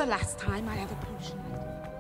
the last time I have a potion ready.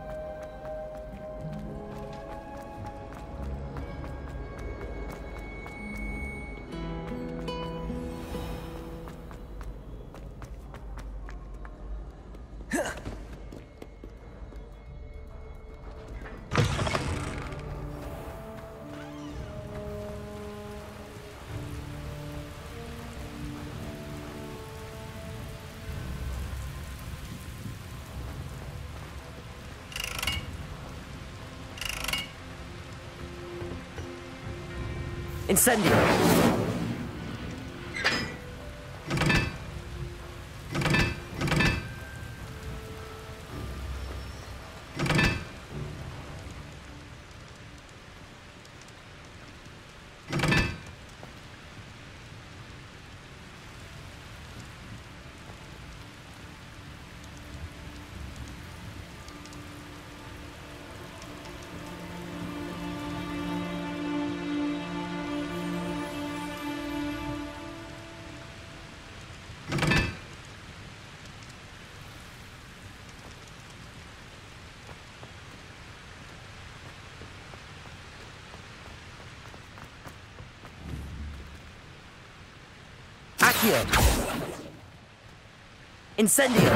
Incendio! Accio! Incendio!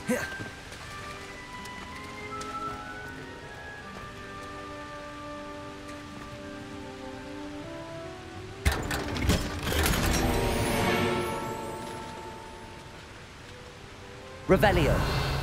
Revelio.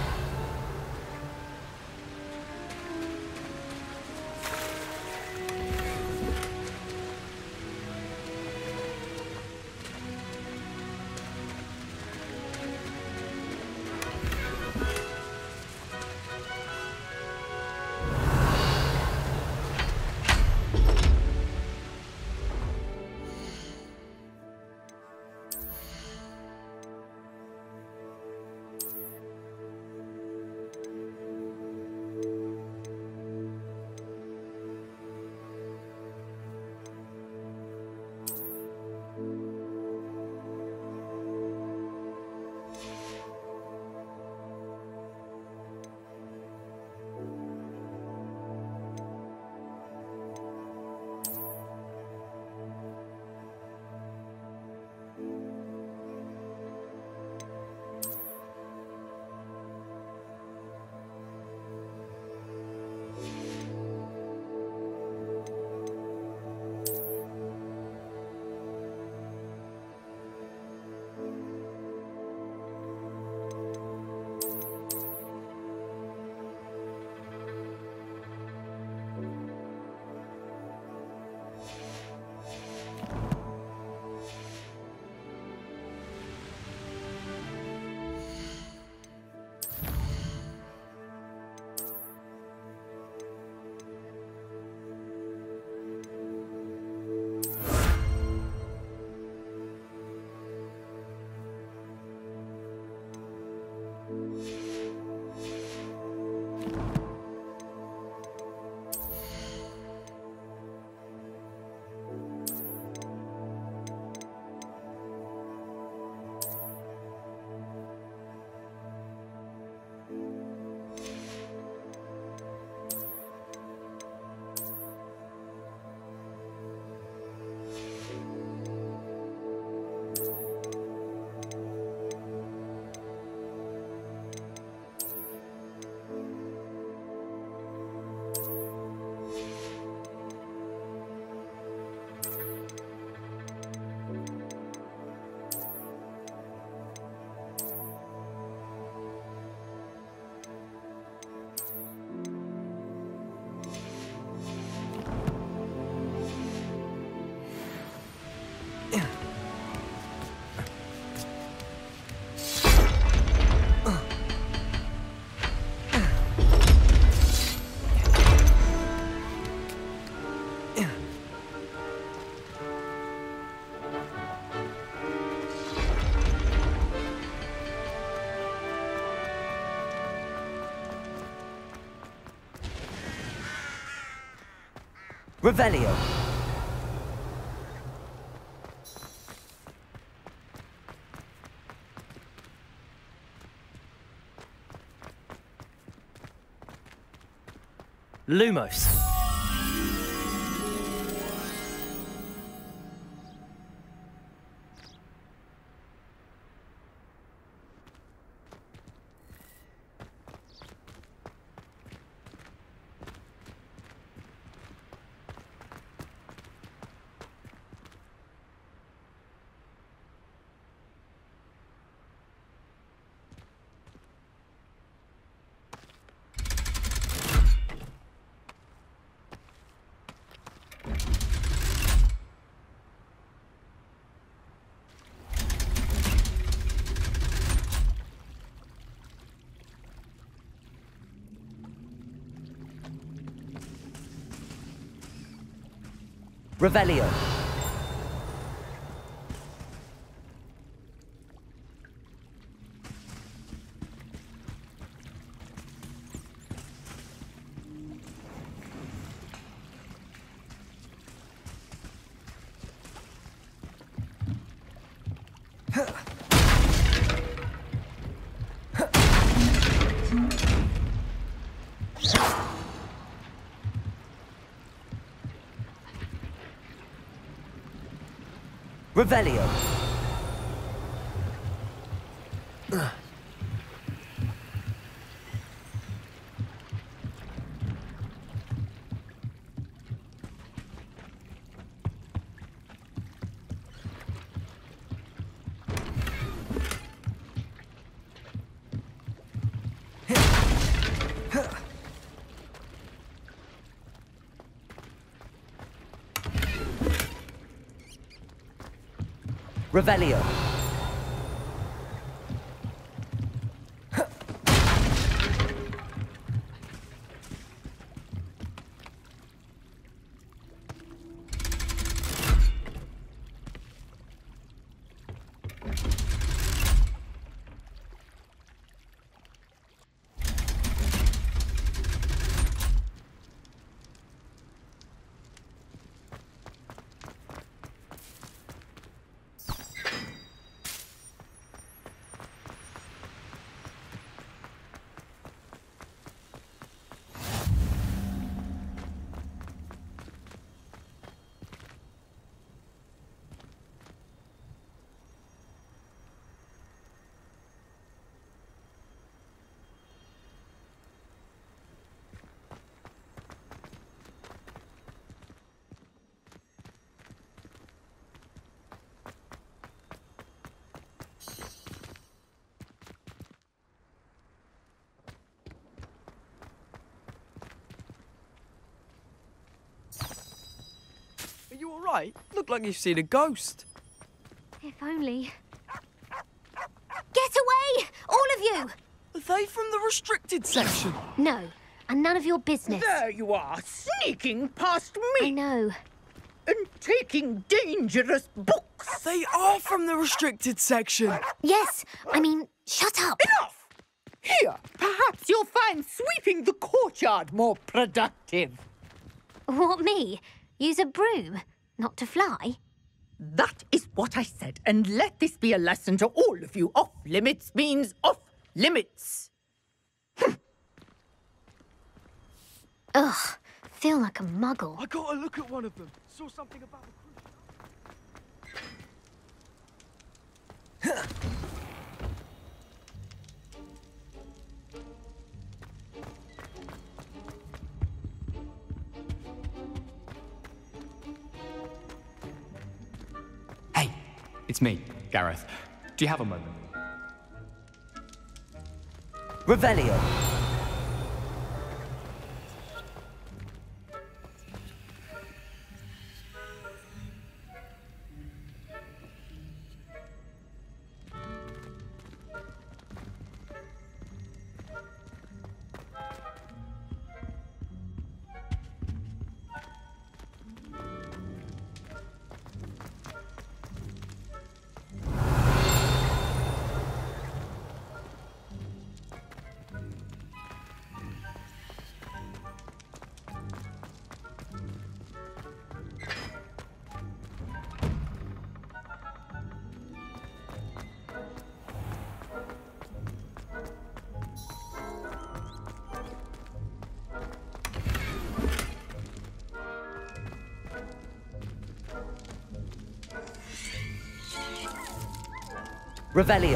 Revelio. Lumos. Revelio. Revelio. Revelio. Are you alright? Look like you've seen a ghost. If only. Get away! All of you! Are they from the restricted section? No, and none of your business. There you are, sneaking past me I know. and taking dangerous books. They are from the restricted section. Yes, I mean, shut up. Enough! Here, perhaps you'll find sweeping the courtyard more productive. What, me? Use a broom? Not to fly? That is what I said, and let this be a lesson to all of you. Off limits means off limits. Ugh, feel like a muggle. I got a look at one of them. Saw something about the Hey, it's me, Gareth. Do you have a moment? Revelio. Revelio.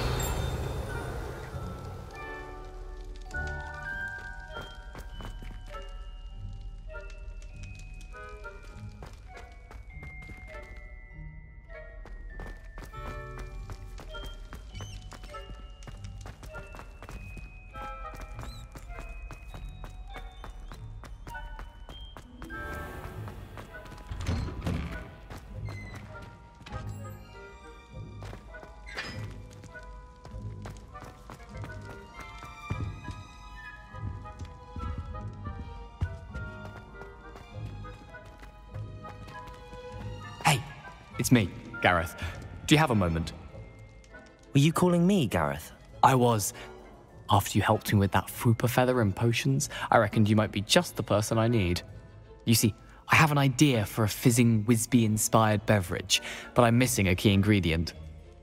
Hey, it's me, Gareth. Do you have a moment? Were you calling me, Gareth? I was. After you helped me with that Fupa feather and potions, I reckoned you might be just the person I need. You see, I have an idea for a fizzing Whizbee-inspired beverage, but I'm missing a key ingredient.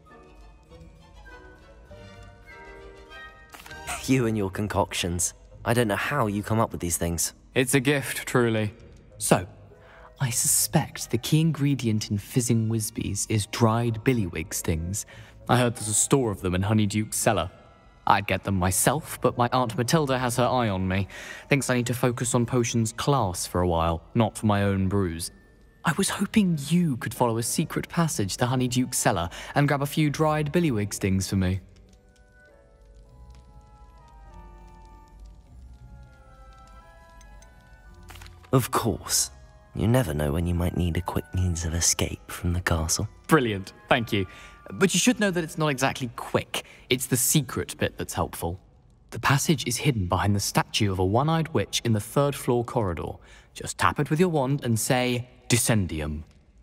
You and your concoctions. I don't know how you come up with these things. It's a gift, truly. So, I suspect the key ingredient in fizzing Whizbees is dried billywig stings. I heard there's a store of them in Honeyduke's cellar. I'd get them myself, but my Aunt Matilda has her eye on me. Thinks I need to focus on potions class for a while, not for my own brews. I was hoping you could follow a secret passage to Honeyduke's cellar and grab a few dried billywig stings for me. Of course. You never know when you might need a quick means of escape from the castle. Brilliant, thank you. But you should know that it's not exactly quick. It's the secret bit that's helpful. The passage is hidden behind the statue of a one-eyed witch in the third-floor corridor. Just tap it with your wand and say, Descendium.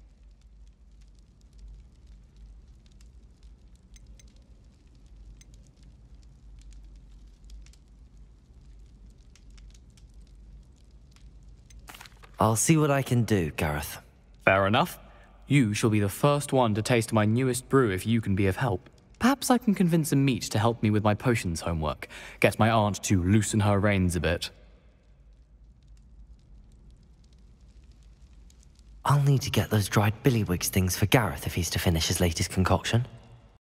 I'll see what I can do, Gareth. Fair enough. You shall be the first one to taste my newest brew if you can be of help. Perhaps I can convince a meat to help me with my potions homework. Get my aunt to loosen her reins a bit. I'll need to get those dried billywigs things for Gareth if he's to finish his latest concoction.